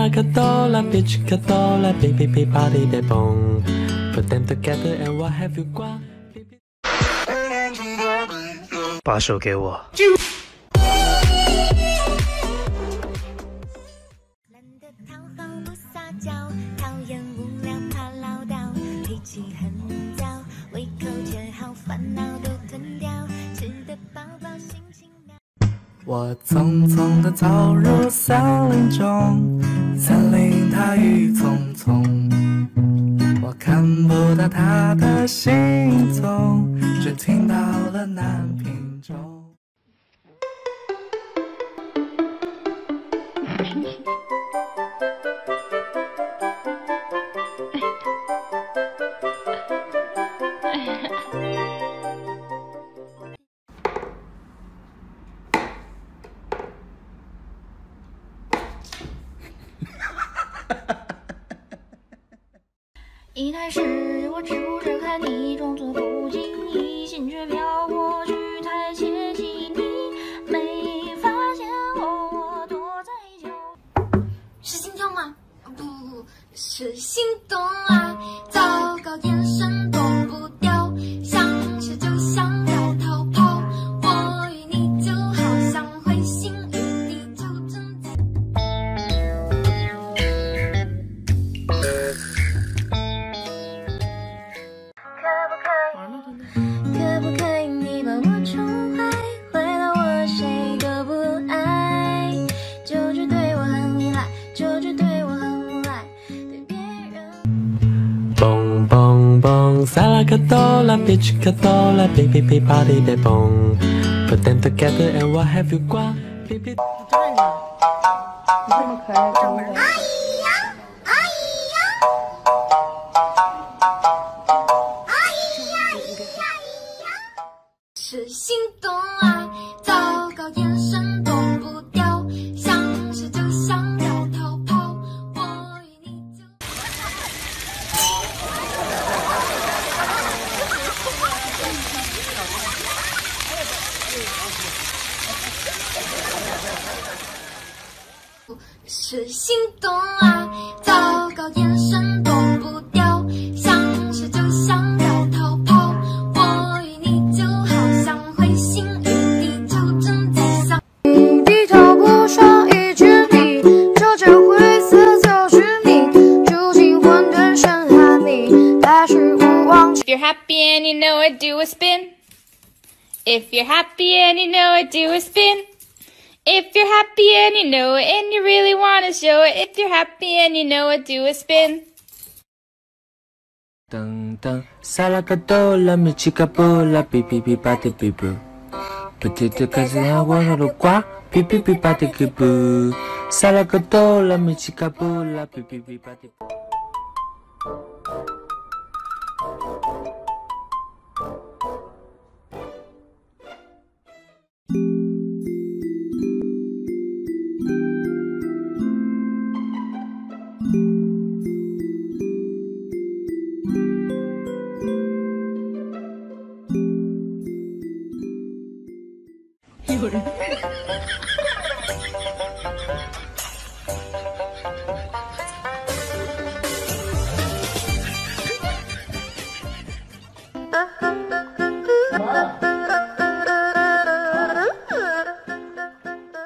la cadola, bitch cadola, baby baby body de bong. Put them together and what have you got? 把手给我。 懒得讨好不撒娇，讨厌无聊怕唠叨，脾气很躁，胃口却好，烦恼都吞掉，吃得饱饱心情妙。 我匆匆地走入森林中，森林它郁葱葱，我看不到它的行踪，只听到了南屏钟。 一开始我只顾着看你，装作不经意，心却飘过去，太窃喜。你没发现我躲在角。是心跳吗？不，是心动啊！糟糕，眼神躲不掉，想吃就想要逃跑。我与你就好像彗星与地球正在。可不可以你把我宠坏，坏到我谁都不爱，就只对我很依赖，就只对我很无赖，对别人。 Bong bong bong, sala cadola, bitch cadola, baby baby body de bong. Put them together and what have you got? Baby. 站着，你这么可爱，站不了。 是心动啊！糟糕，眼神躲不掉，想吃就想要逃跑。我与你就。是心动啊！糟糕，眼神躲不掉，想吃就想要逃跑。我与你就好像彗星与地球正在相。 低头不说一句你，说着灰色就是你，住进混沌深海里，还是不忘。 If you're happy and you know it, do a spin. If you're happy and you know it, do a spin. If you're happy and you know it and you really want to show it. If you're happy and you know it, do a spin. 噔噔，萨拉卡多拉米奇卡布拉，哔哔哔吧的哔啵，不停地开始喊我的瓜，哔哔哔吧的哔啵，萨拉卡多拉米奇卡布拉，哔哔哔吧的。